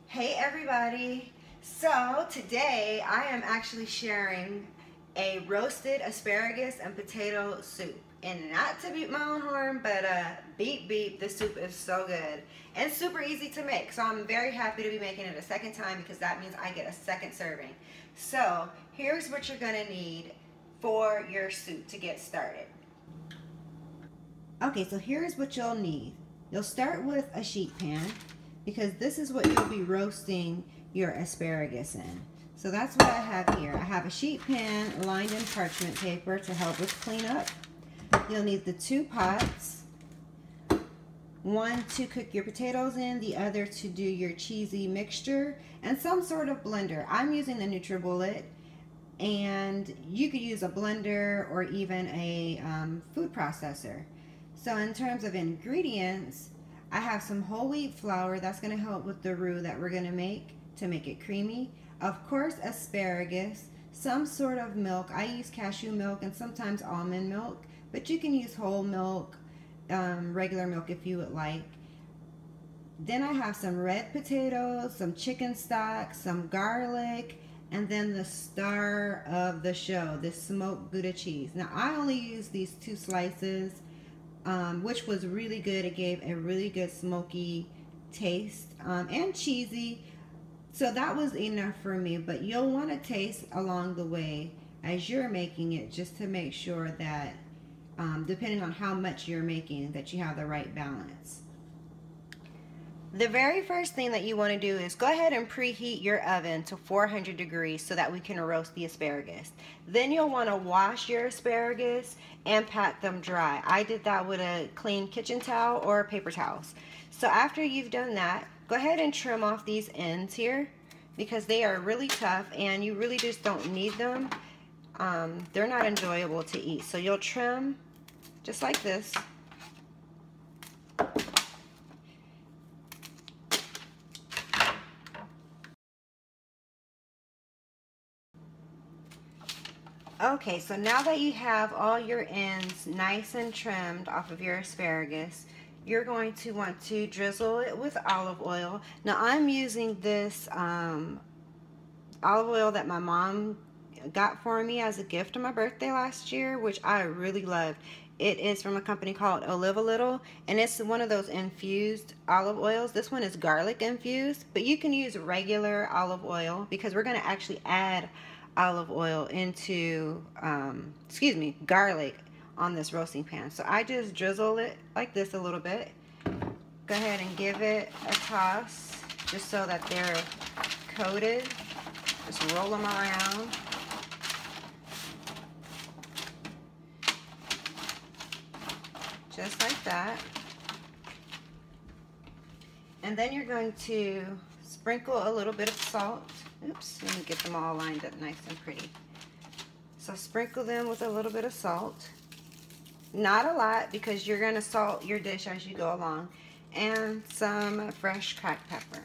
Hey everybody! So today I am actually sharing a roasted asparagus and potato soup. And not to beat my own horn, but beep beep, the soup is so good and super easy to make. So I'm very happy to be making it a second time because that means I get a second serving. So here's what you're gonna need for your soup to get started. Okay, so here's what you'll need. You'll start with a sheet pan because this is what you'll be roasting your asparagus in. So that's what I have here. I have a sheet pan lined in parchment paper to help with cleanup. You'll need the 2 pots, one to cook your potatoes in, the other to do your cheesy mixture, and some sort of blender. I'm using the NutriBullet, and you could use a blender or even a food processor. So in terms of ingredients, I have some whole wheat flour that's going to help with the roux that we're going to make it creamy. Of course, asparagus, some sort of milk. I use cashew milk and sometimes almond milk, but you can use whole milk, regular milk if you would like. Then I have some red potatoes, some chicken stock, some garlic, and then the star of the show, the smoked Gouda cheese. Now I only use these 2 slices, which was really good. It gave a really good smoky taste and cheesy. So that was enough for me, but you'll want to taste along the way as you're making it, just to make sure that depending on how much you're making, that you have the right balance. The very first thing that you want to do is go ahead and preheat your oven to 400 degrees so that we can roast the asparagus. Then you'll want to wash your asparagus and pat them dry. I did that with a clean kitchen towel or paper towels. So after you've done that, go ahead and trim off these ends here because they are really tough and you really just don't need them. They're not enjoyable to eat. So you'll trim just like this. Okay, so now that you have all your ends nice and trimmed off of your asparagus, you're going to want to drizzle it with olive oil. Now I'm using this olive oil that my mom got for me as a gift on my birthday last year, which I really loved. It is from a company called Olive a Little, and it's one of those infused olive oils. This one is garlic infused, but you can use regular olive oil because we're going to actually add olive oil into, garlic on this roasting pan. So I just drizzle it like this a little bit. Go ahead and give it a toss just so that they're coated. Just roll them around. Just like that. And then you're going to sprinkle a little bit of salt. Oops, let me get them all lined up nice and pretty. So sprinkle them with a little bit of salt. Not a lot because you're going to salt your dish as you go along. And some fresh cracked pepper.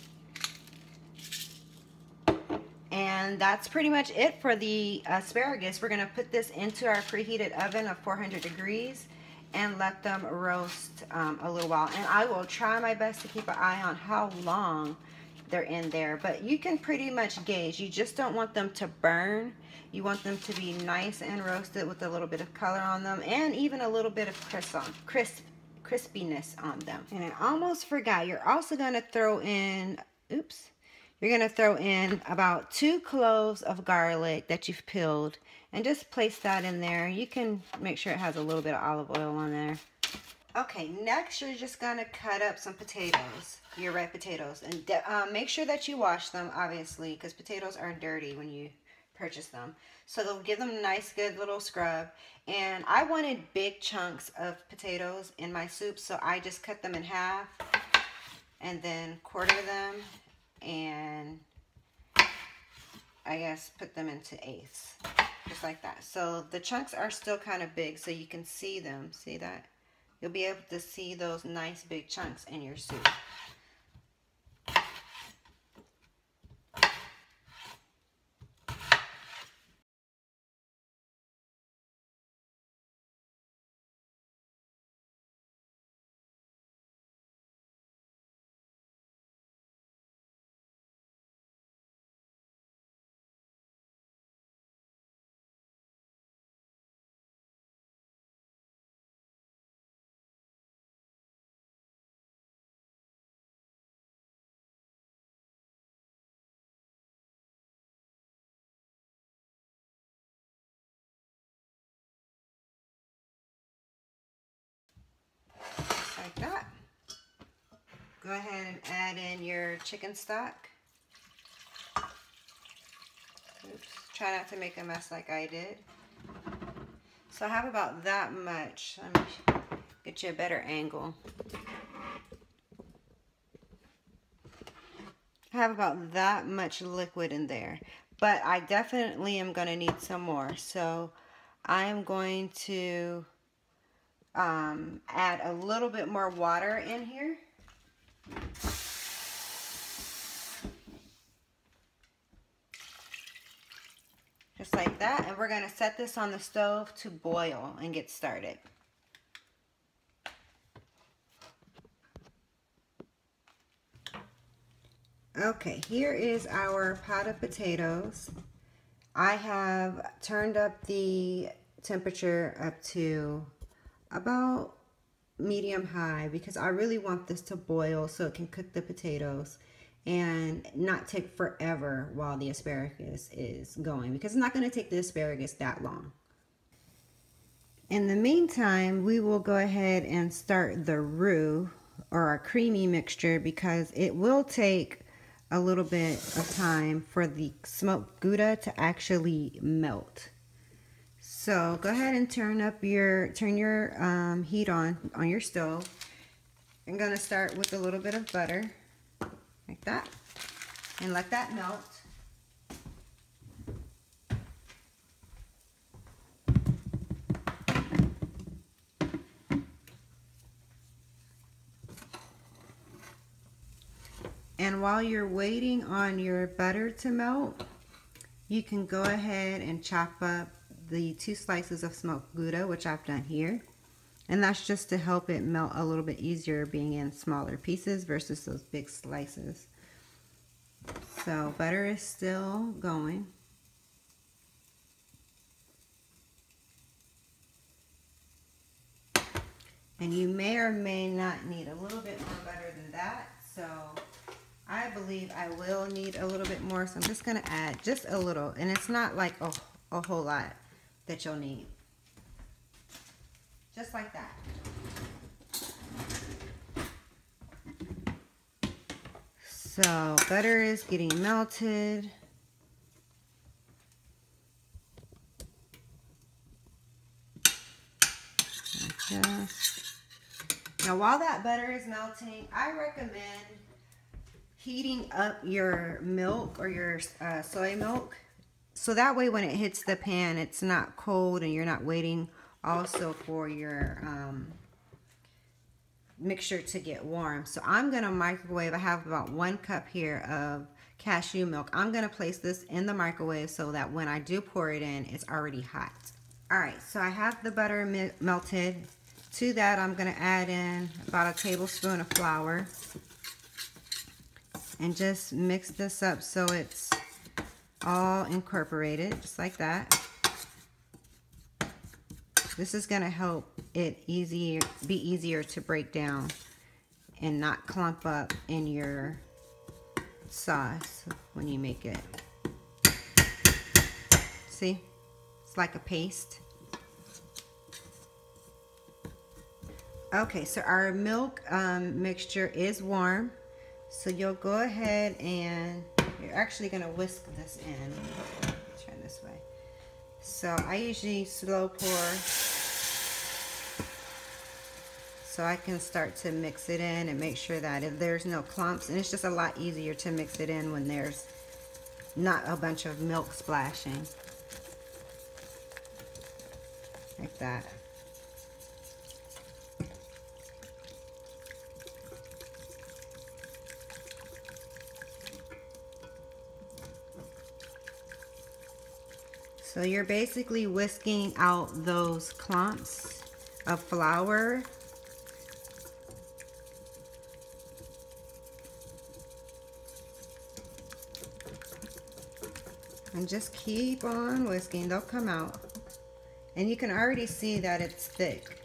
And that's pretty much it for the asparagus. We're going to put this into our preheated oven of 400 degrees and let them roast a little while. And I will try my best to keep an eye on how long they're in there, but you can pretty much gauge. You just don't want them to burn. You want them to be nice and roasted with a little bit of color on them and even a little bit of crispiness on them. And I almost forgot, you're also going to throw in, you're going to throw in about 2 cloves of garlic that you've peeled and just place that in there. You can make sure it has a little bit of olive oil on there. Okay, next you're just going to cut up some potatoes, your red potatoes, and make sure that you wash them, obviously, because potatoes are dirty when you purchase them. So they'll give them a nice, good little scrub. And I wanted big chunks of potatoes in my soup, so I just cut them in half and then quarter them and I guess put them into eighths, just like that. So the chunks are still kind of big, so you can see them. See that? You'll be able to see those nice big chunks in your soup. like that. Go ahead and add in your chicken stock. Oops. Try not to make a mess like I did. So I have about that much. Let me get you a better angle. I have about that much liquid in there, but I definitely am going to need some more. So I am going to add a little bit more water in here. Just like that, and we're going to set this on the stove to boil and get started. Okay, here is our pot of potatoes. I have turned up the temperature up to about medium high because I really want this to boil so it can cook the potatoes and not take forever while the asparagus is going, because it's not going to take the asparagus that long. In the meantime, we will go ahead and start the roux or our creamy mixture, because it will take a little bit of time for the smoked Gouda to actually melt. So go ahead and turn your heat on your stove. I'm going to start with a little bit of butter, like that, and let that melt. And while you're waiting on your butter to melt, you can go ahead and chop up the 2 slices of smoked Gouda, which I've done here. And that's just to help it melt a little bit easier being in smaller pieces versus those big slices. So butter is still going. And you may or may not need a little bit more butter than that. So I believe I will need a little bit more. So I'm just going to add just a little. And it's not like a whole lot that you'll need. Just like that. So butter is getting melted. Now while that butter is melting, I recommend heating up your milk or your soy milk, so that way when it hits the pan it's not cold and you're not waiting also for your mixture to get warm. So I'm going to microwave. I have about 1 cup here of cashew milk. I'm going to place this in the microwave so that when I do pour it in, it's already hot. Alright, so I have the butter melted. To that I'm going to add in about a tablespoon of flour and just mix this up so it's all incorporated, just like that. This is going to help it be easier to break down and not clump up in your sauce when you make it. See? It's like a paste. Okay, so our milk mixture is warm. So you'll go ahead and you're actually going to whisk this in. Turn this way. So I usually slow pour so I can start to mix it in and make sure that there's no clumps. And it's just a lot easier to mix it in when there's not a bunch of milk splashing. Like that. So you're basically whisking out those clumps of flour. And just keep on whisking, they'll come out. And you can already see that it's thick.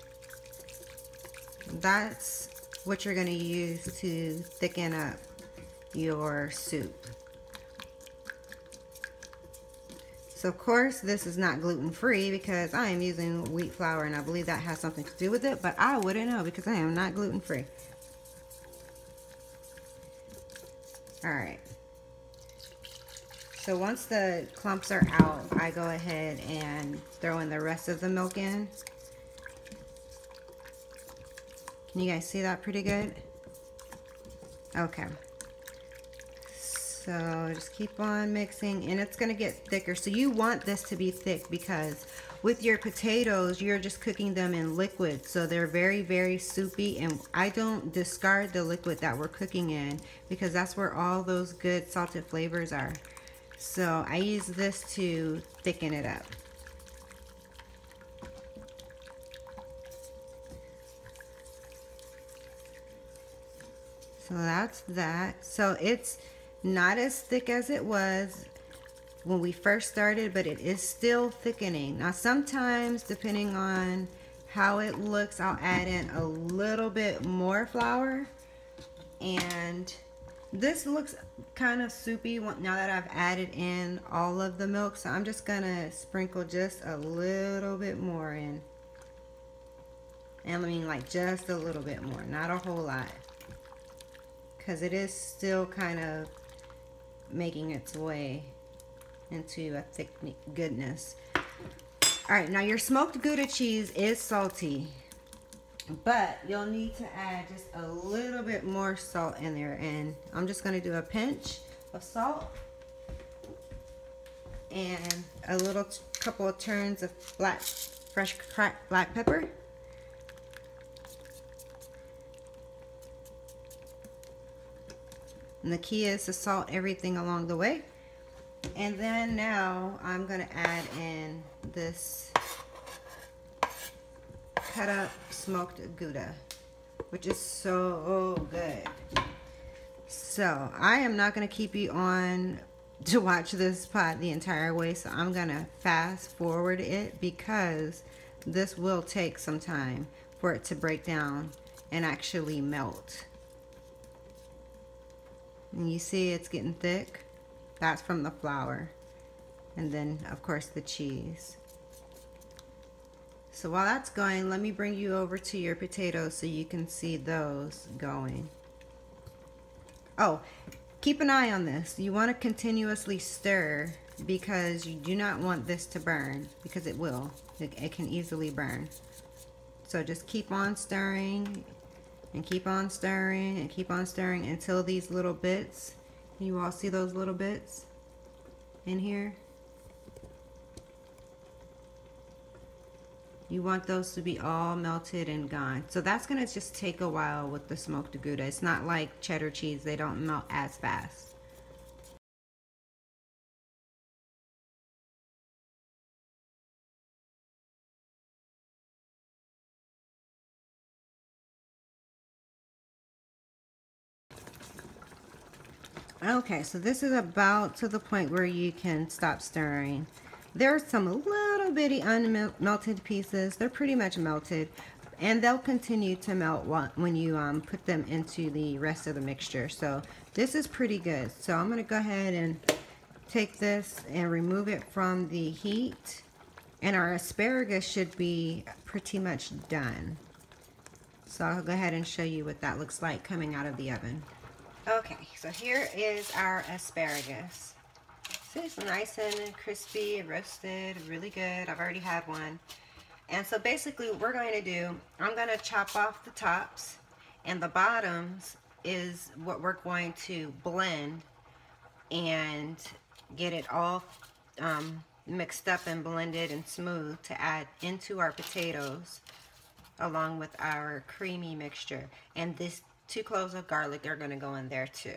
That's what you're going to use to thicken up your soup. So of course this is not gluten-free because I am using wheat flour, and I believe that has something to do with it, but I wouldn't know because I am not gluten-free. All right. So once the clumps are out, I go ahead and throw in the rest of the milk in. Can you guys see that pretty good? Okay. So just keep on mixing, and it's gonna get thicker. So you want this to be thick because with your potatoes, you're just cooking them in liquid. So they're very, very soupy, and I don't discard the liquid that we're cooking in because that's where all those good salted flavors are. So I use this to thicken it up. So that's that. So it's not as thick as it was when we first started, but it is still thickening. Now sometimes, depending on how it looks, I'll add in a little bit more flour. And this looks kind of soupy now that I've added in all of the milk. So I'm just gonna sprinkle just a little bit more in. And I mean like just a little bit more, not a whole lot, because it is still kind of making its way into a thick goodness. All right, now your smoked Gouda cheese is salty, but you'll need to add just a little bit more salt in there, and I'm just going to do a pinch of salt and a little couple of turns of fresh cracked black pepper. And the key is to salt everything along the way. And then now I'm going to add in this cut up smoked Gouda, which is so good. So I am not going to keep you on to watch this pot the entire way, so I'm going to fast forward it because this will take some time for it to break down and actually melt. And you see it's getting thick. That's from the flour. And then, of course, the cheese. So while that's going, let me bring you over to your potatoes so you can see those going. Oh, keep an eye on this. You want to continuously stir because you do not want this to burn, because it will. It can easily burn. So just keep on stirring. And keep on stirring and keep on stirring until these little bits, can you all see those little bits in here? You want those to be all melted and gone. So that's gonna just take a while with the smoked Gouda. It's not like cheddar cheese, they don't melt as fast. Okay, so this is about to the point where you can stop stirring. There's some little bitty unmelted pieces. They're pretty much melted, and they'll continue to melt when you put them into the rest of the mixture. So this is pretty good. So I'm gonna go ahead and take this and remove it from the heat, and our asparagus should be pretty much done. So I'll go ahead and show you what that looks like coming out of the oven. Okay, so here is our asparagus. See, it's nice and crispy, roasted, really good. I've already had one. And so basically what we're going to do, I'm going to chop off the tops, and the bottoms is what we're going to blend and get it all mixed up and blended and smooth to add into our potatoes along with our creamy mixture. And this 2 cloves of garlic are going to go in there too.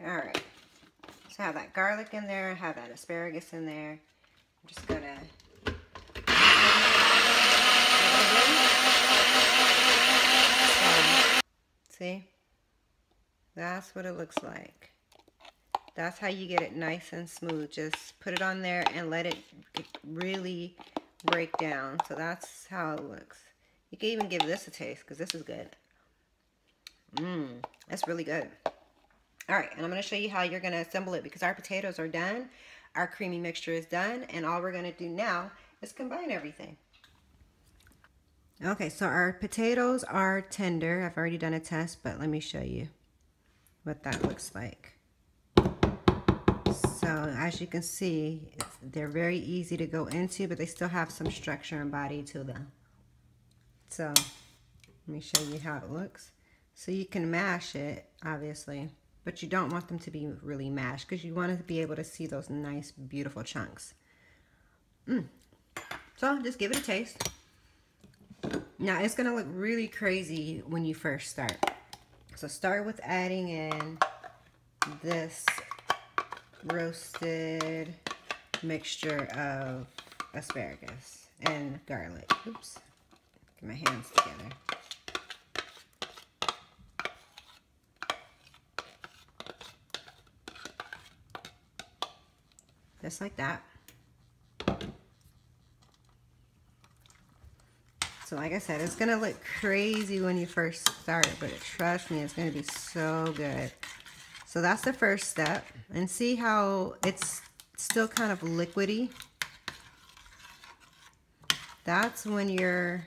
All right. So I have that garlic in there. I have that asparagus in there. I'm just gonna see. That's what it looks like. That's how you get it nice and smooth. Just put it on there and let it really break down. So that's how it looks. You can even give this a taste because this is good. That's really good. All right, and I'm going to show you how you're going to assemble it because our potatoes are done. Our creamy mixture is done. And all we're going to do now is combine everything. Okay, so our potatoes are tender. I've already done a test, but let me show you what that looks like. So as you can see, they're very easy to go into, but they still have some structure and body to them. So let me show you how it looks. So you can mash it, obviously, but you don't want them to be really mashed because you want to be able to see those nice, beautiful chunks. So just give it a taste. Now it's going to look really crazy when you first start. So start with adding in this roasted mixture of asparagus and garlic. Oops, get my hands together. Just like that. So like I said, it's gonna look crazy when you first start, but trust me, it's gonna be so good. So that's the first step. And see how it's still kind of liquidy? That's when your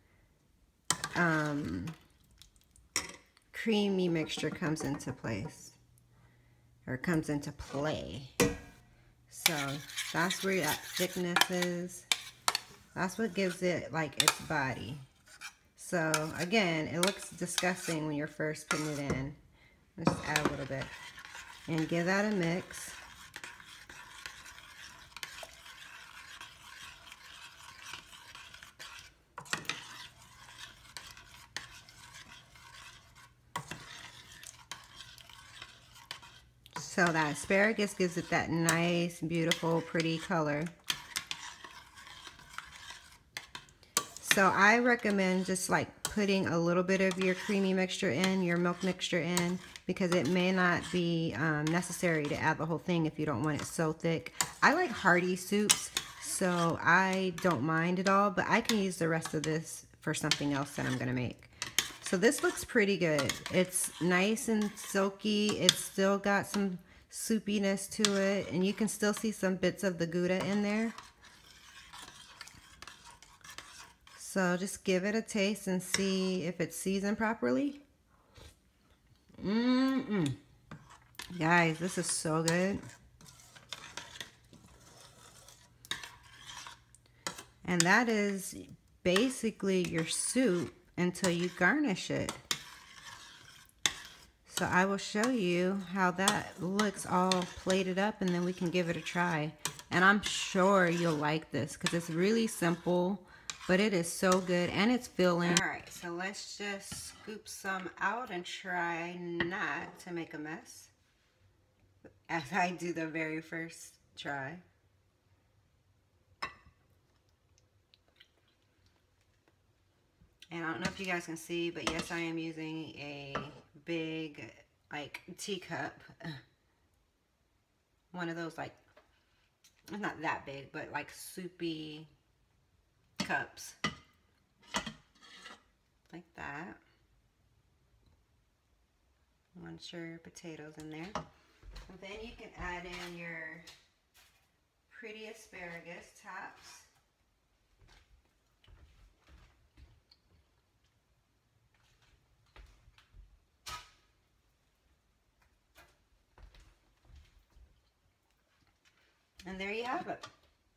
creamy mixture comes into place, or comes into play. So that's where that thickness is. That's what gives it like its body. So again, it looks disgusting when you're first putting it in. Let's just add a little bit and give that a mix. So that asparagus gives it that nice, beautiful, pretty color. So I recommend just like putting a little bit of your creamy mixture in, your milk mixture in, because it may not be necessary to add the whole thing if you don't want it so thick. I like hearty soups, so I don't mind at all, but I can use the rest of this for something else that I'm gonna make. So this looks pretty good. It's nice and silky. It's still got some soupiness to it, and you can still see some bits of the Gouda in there. So just give it a taste and see if it's seasoned properly. Guys, this is so good. And that is basically your soup until you garnish it. So I will show you how that looks all plated up, and then we can give it a try. And I'm sure you'll like this because it's really simple, but it is so good and it's filling. All right, so let's just scoop some out and try not to make a mess as I do the very first try. And I don't know if you guys can see, but yes, I am using a big, like, teacup. One of those, like, it's not that big, but like soupy cups. Like that. Once your potatoes in there. And then you can add in your pretty asparagus tops. And there you have it.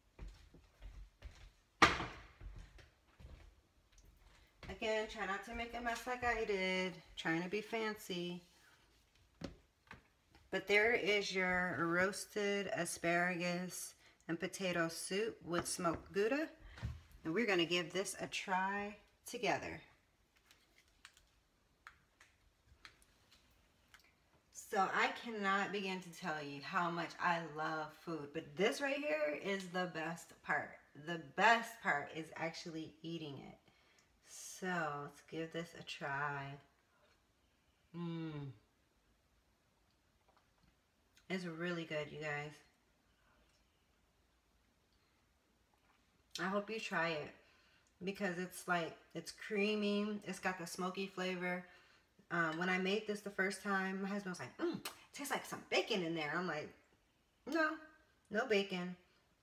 Again, try not to make a mess like I did. Trying to be fancy. But there is your roasted asparagus and potato soup with smoked Gouda. And we're going to give this a try together. So I cannot begin to tell you how much I love food, but this right here is the best part. The best part is actually eating it. So let's give this a try. It's really good, you guys. I hope you try it because it's like, it's creamy. It's got the smoky flavor. When I made this the first time, my husband was like, it tastes like some bacon in there. I'm like, no, no bacon.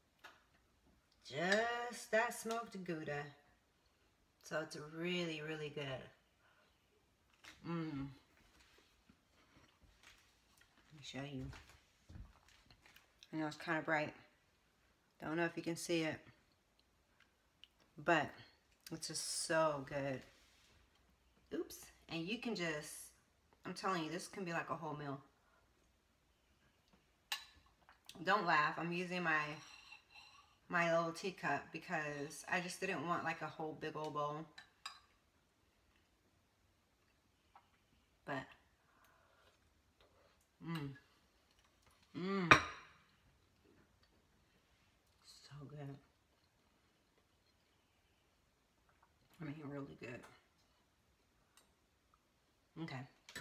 Just that smoked Gouda. So it's really, really good. Let me show you. I know it's kind of bright. Don't know if you can see it. But it's just so good. Oops. And you can just, I'm telling you, this can be like a whole meal. Don't laugh. I'm using my little teacup because I just didn't want like a whole big old bowl. But, so good. I mean, really good. Okay.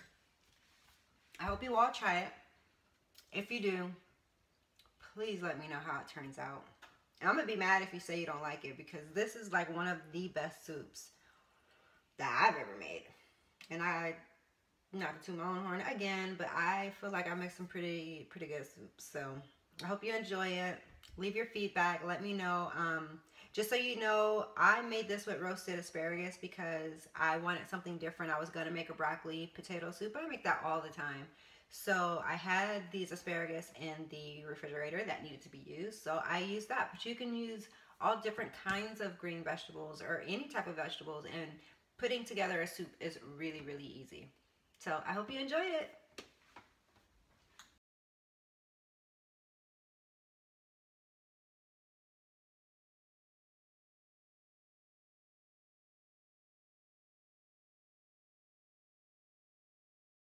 I hope you all try it. If you do, please let me know how it turns out. And I'm going to be mad if you say you don't like it because this is like one of the best soups that I've ever made. And I, not to toot my own horn again, but I feel like I make some pretty good soups. So I hope you enjoy it. Leave your feedback. Let me know. Just so you know, I made this with roasted asparagus because I wanted something different. I was going to make a broccoli potato soup. I make that all the time. So I had these asparagus in the refrigerator that needed to be used. So I used that. But you can use all different kinds of green vegetables or any type of vegetables. And putting together a soup is really, really easy. So I hope you enjoyed it.